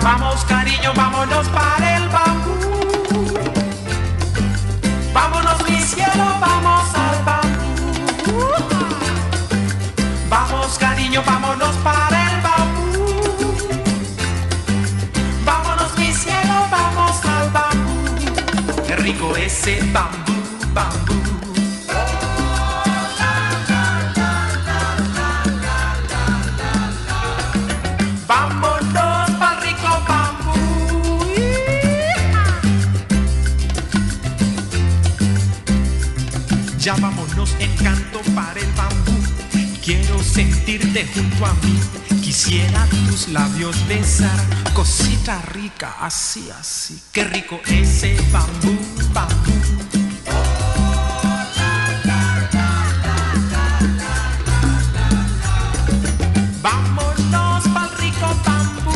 Vamos cariño, vámonos para el bambú. Vámonos mi cielo, vamos al bambú. Vamos cariño, vámonos para el bambú. Vámonos mi cielo, vamos al bambú. Qué rico ese bambú, bambú. Vámonos pa'l rico bambú. Ya vámonos en canto para el bambú. Quiero sentirte junto a mí. Quisiera tus labios besar. Cosita rica, así, así. Qué rico ese bambú, bambú. Vámonos pa'l rico bambú.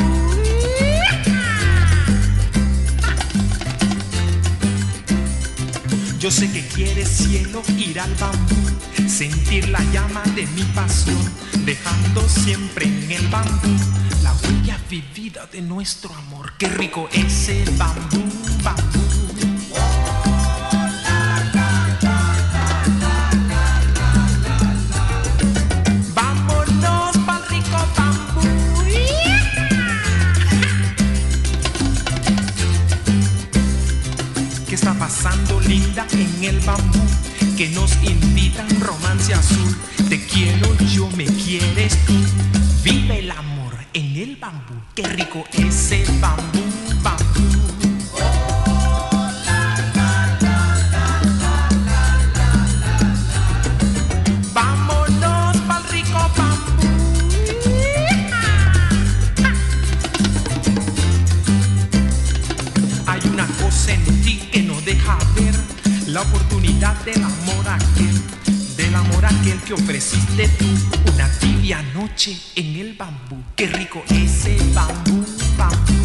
Yo sé que quieres cielo ir al bambú, sentir la llama de mi pasión, dejando siempre en el bambú la huella vivida de nuestro amor. Qué rico ese bambú, bambú. Vámonos pa'l rico bambú. ¿Qué está pasando, linda, en el bambú? Que nos invitan romance azul. Te quiero yo, me quieres tú. Vive el amor en el bambú. Qué rico ese bambú, bambú. Vámonos pa'l rico bambú. Hay una cosa en ti que no deja ver la oportunidad del amor aquel que ofreciste tú. Una tibia noche en el bambú. Qué rico ese bambú, bambú.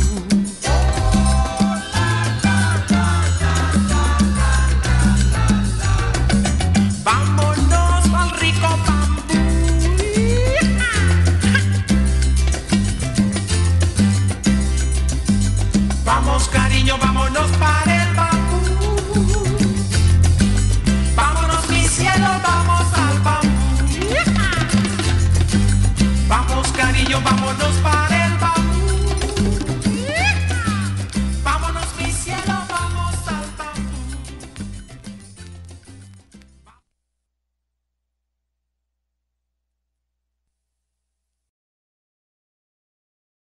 Vámonos al rico bambú. Vamos cariño, vámonos pa'